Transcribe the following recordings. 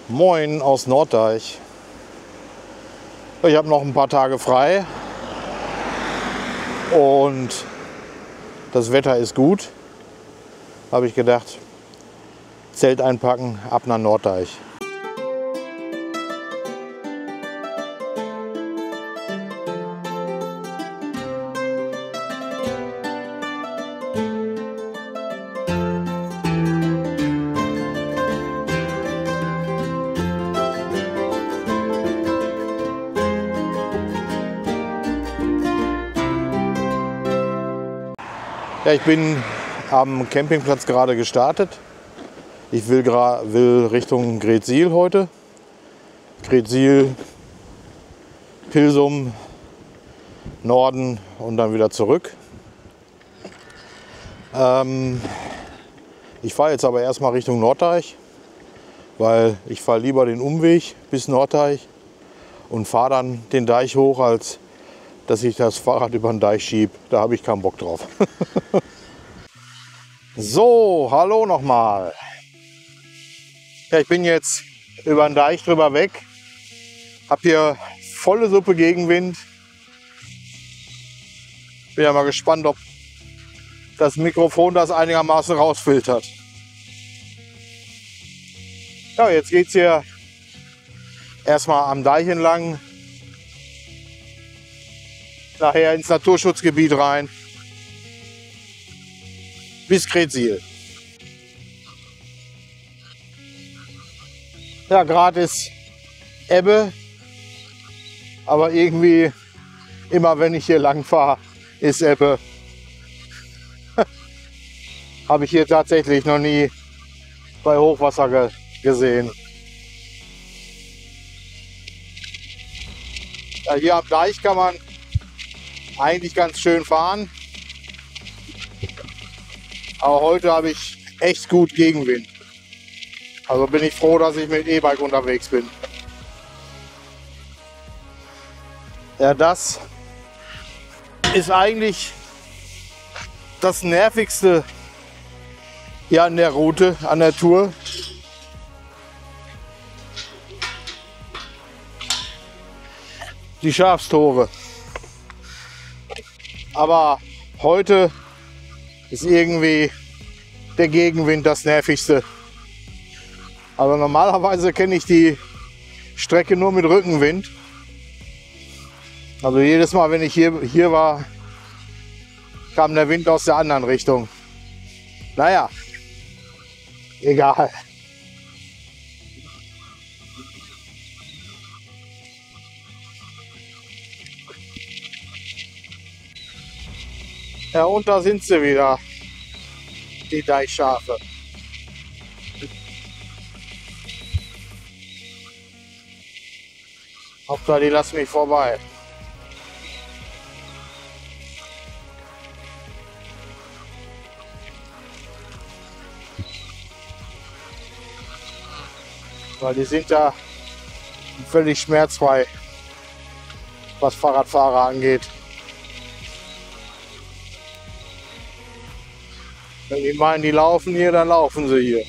Moin aus Norddeich. Ich habe noch ein paar Tage frei und das Wetter ist gut. Habe ich gedacht, Zelt einpacken, ab nach Norddeich. Ja, ich bin am Campingplatz gerade gestartet. Ich will Richtung Greetsiel heute. Greetsiel, Pilsum, Norden und dann wieder zurück. Ich fahre jetzt aber erstmal Richtung Norddeich, weil ich fahre lieber den Umweg bis Norddeich und fahre dann den Deich hoch, als dass ich das Fahrrad über den Deich schiebe. Da habe ich keinen Bock drauf. So, hallo nochmal. Ja, ich bin jetzt über den Deich drüber weg. Hab hier volle Suppe Gegenwind. Bin ja mal gespannt, ob das Mikrofon das einigermaßen rausfiltert. Ja, jetzt geht es hier erstmal am Deich entlang. Nachher ins Naturschutzgebiet rein. Bis Greetsiel. Ja, gerade ist Ebbe. Aber irgendwie, immer wenn ich hier lang fahre, ist Ebbe. Habe ich hier tatsächlich noch nie bei Hochwasser gesehen. Ja, hier am Deich kann man eigentlich ganz schön fahren. Aber heute habe ich echt gut Gegenwind. Also bin ich froh, dass ich mit E-Bike unterwegs bin. Ja, das ist eigentlich das Nervigste hier an der Route, an der Tour. Die Schafstore. Aber heute ist irgendwie der Gegenwind das Nervigste. Also normalerweise kenne ich die Strecke nur mit Rückenwind. Also jedes Mal, wenn ich hier war, kam der Wind aus der anderen Richtung. Naja, egal. Ja, und da sind sie wieder, die Deichschafe. Hauptsache, die lassen mich vorbei. Weil die sind da völlig schmerzfrei, was Fahrradfahrer angeht. Wenn die meinen, die laufen hier, dann laufen sie hier.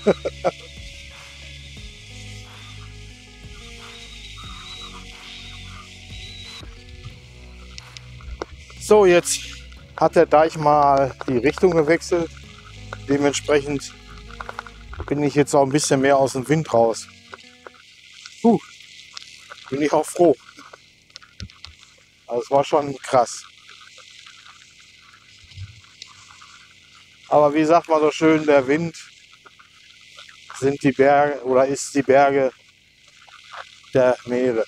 So, jetzt hat der Deich mal die Richtung gewechselt. Dementsprechend bin ich jetzt auch ein bisschen mehr aus dem Wind raus. Bin ich auch froh. Also es war schon krass. Aber wie sagt man so schön, der Wind sind die Berge oder ist die Berge der Meere.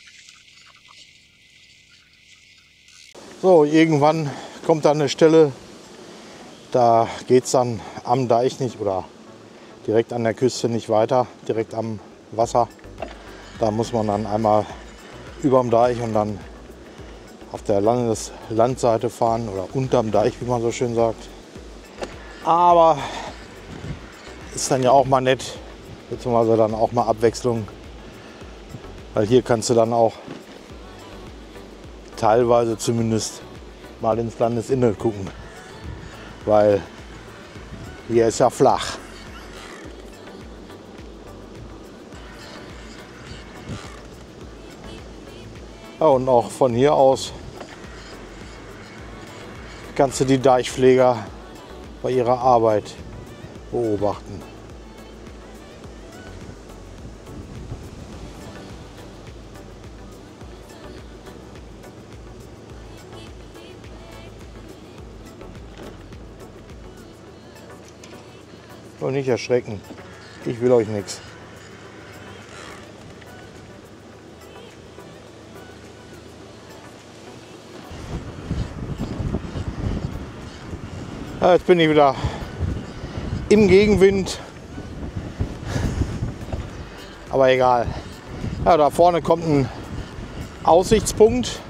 So, irgendwann kommt dann eine Stelle, da geht es dann am Deich nicht oder direkt an der Küste nicht weiter, direkt am Wasser. Da muss man dann einmal über dem Deich und dann auf der Landseite fahren oder unterm Deich, wie man so schön sagt. Aber ist dann ja auch mal nett, beziehungsweise dann auch mal Abwechslung, weil hier kannst du dann auch teilweise zumindest mal ins Landesinnere gucken, weil hier ist ja flach. Ja, und auch von hier aus kannst du die Deichpfleger bei ihrer Arbeit beobachten. Und nicht erschrecken, ich will euch nichts. Ja, jetzt bin ich wieder im Gegenwind, aber egal. Ja, da vorne kommt ein Aussichtspunkt,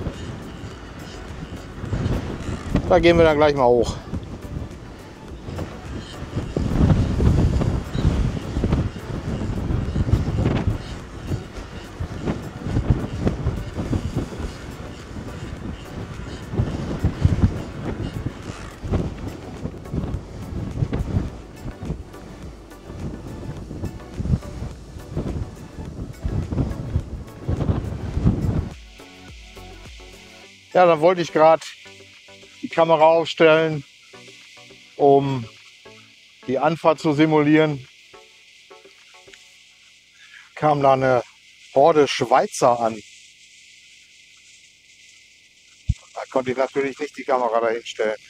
da gehen wir dann gleich mal hoch. Ja, dann wollte ich gerade die Kamera aufstellen, um die Anfahrt zu simulieren. Kam da eine Horde Schweizer an. Da konnte ich natürlich nicht die Kamera dahin stellen.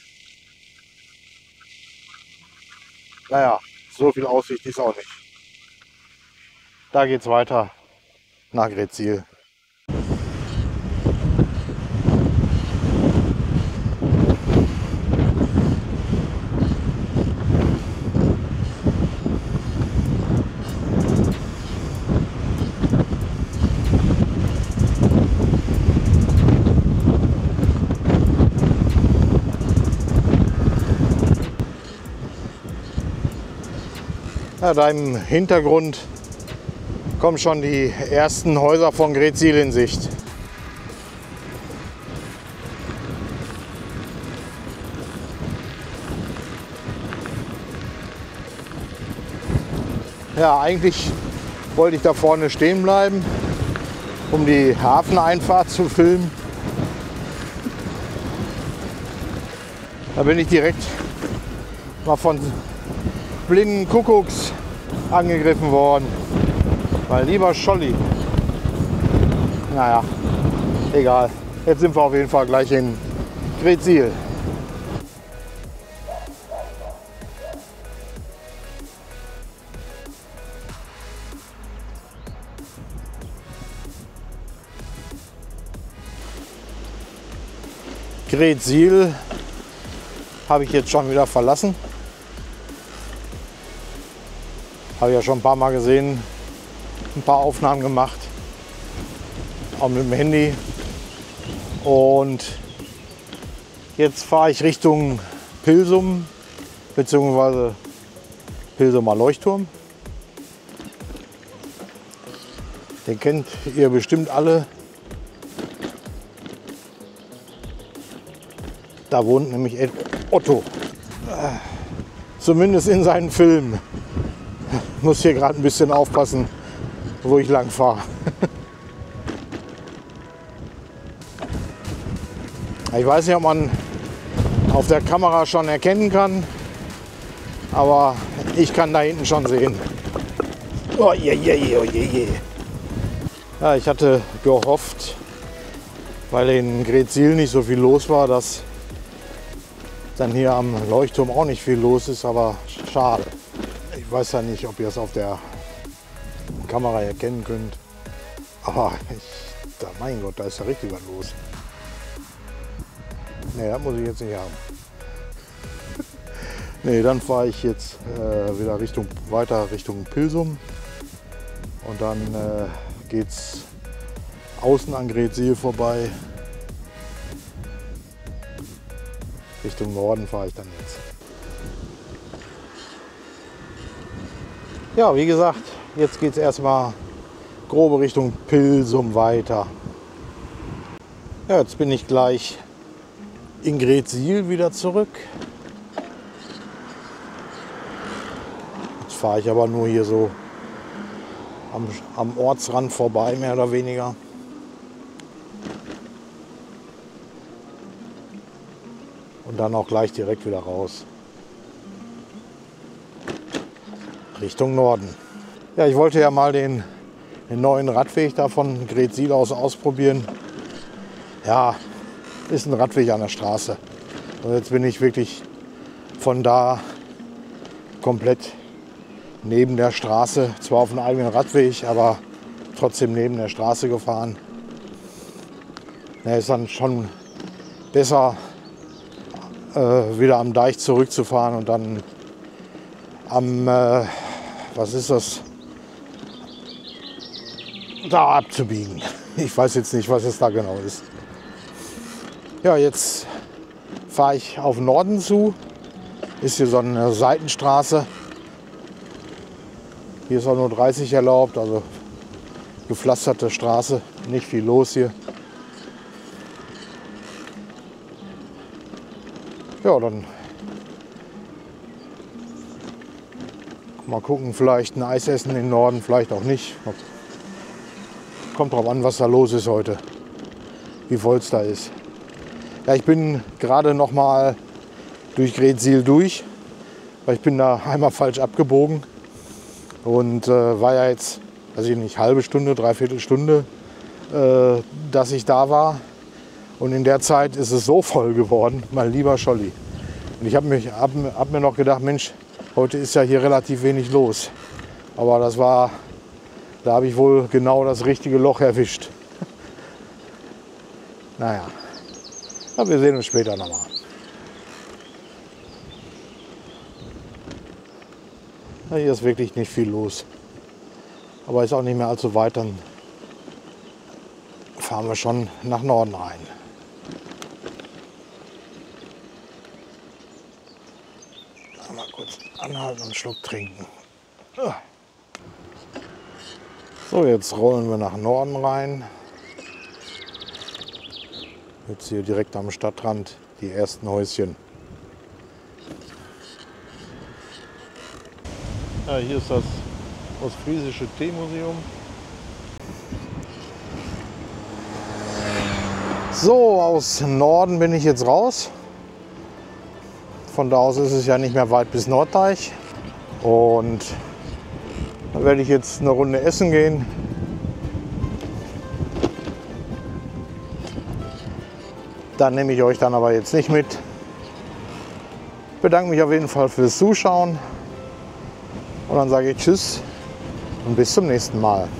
Naja, so viel Aussicht ist auch nicht. Da geht's weiter nach Greetsiel. Ja, da im Hintergrund kommen schon die ersten Häuser von Greetsiel in Sicht. Ja, eigentlich wollte ich da vorne stehen bleiben, um die Hafeneinfahrt zu filmen. Da bin ich direkt mal von blinden Kuckucks angegriffen worden. Mein lieber Scholli. Naja, egal. Jetzt sind wir auf jeden Fall gleich in Greetsiel. Greetsiel habe ich jetzt schon wieder verlassen. Habe ich ja schon ein paar Mal gesehen, ein paar Aufnahmen gemacht, auch mit dem Handy. Und jetzt fahre ich Richtung Pilsum bzw. Pilsumer Leuchtturm. Den kennt ihr bestimmt alle. Da wohnt nämlich Otto. Zumindest in seinen Filmen. Ich muss hier gerade ein bisschen aufpassen, wo ich lang fahre. Ich weiß nicht, ob man auf der Kamera schon erkennen kann, aber ich kann da hinten schon sehen. Oh je, je, je, oh je, je. Ja, ich hatte gehofft, weil in Greetsiel nicht so viel los war, dass dann hier am Leuchtturm auch nicht viel los ist, aber schade. Ich weiß ja nicht, ob ihr es auf der Kamera erkennen könnt, aber mein Gott, da ist ja richtig was los. Ne, das muss ich jetzt nicht haben. Ne, dann fahre ich jetzt wieder weiter Richtung Pilsum und dann geht's außen an Greetsiel vorbei. Richtung Norden fahre ich dann jetzt. Ja, wie gesagt, jetzt geht es erstmal grobe Richtung Pilsum weiter. Ja, jetzt bin ich gleich in Greetsiel wieder zurück. Jetzt fahre ich aber nur hier so am Ortsrand vorbei, mehr oder weniger. Und dann auch gleich direkt wieder raus. Richtung Norden. Ja, ich wollte ja mal den neuen Radweg da von Greetsiel aus ausprobieren. Ja, ist ein Radweg an der Straße. Und jetzt bin ich wirklich von da komplett neben der Straße, zwar auf einem eigenen Radweg, aber trotzdem neben der Straße gefahren. Ja, ist dann schon besser, wieder am Deich zurückzufahren und dann am, was ist das, da abzubiegen. Ich weiß jetzt nicht, was es da genau ist. Ja, jetzt fahre ich auf Norden zu. Ist hier so eine Seitenstraße. Hier ist auch nur 30 erlaubt, also gepflasterte Straße, nicht viel los hier. Ja, dann mal gucken, vielleicht ein Eis essen im Norden, vielleicht auch nicht. Kommt drauf an, was da los ist heute, wie voll es da ist. Ja, ich bin gerade noch mal durch Greetsiel durch, weil ich bin da einmal falsch abgebogen und war ja jetzt, also nicht halbe Stunde, dreiviertel Stunde, dass ich da war. Und in der Zeit ist es so voll geworden, mein lieber Scholli. Und ich hab mir noch gedacht, Mensch, heute ist ja hier relativ wenig los. Aber das war, da habe ich wohl genau das richtige Loch erwischt. Naja, aber wir sehen uns später nochmal. Ja, hier ist wirklich nicht viel los. Aber ist auch nicht mehr allzu weit, dann fahren wir schon nach Norden rein. Mal kurz anhalten und einen Schluck trinken. So, jetzt rollen wir nach Norden rein. Jetzt hier direkt am Stadtrand die ersten Häuschen. Ja, hier ist das Ostfriesische Teemuseum. So, aus Norden bin ich jetzt raus. Von da aus ist es ja nicht mehr weit bis Norddeich. Und da werde ich jetzt eine Runde essen gehen. Da nehme ich euch dann aber jetzt nicht mit. Ich bedanke mich auf jeden Fall fürs Zuschauen. Und dann sage ich Tschüss und bis zum nächsten Mal.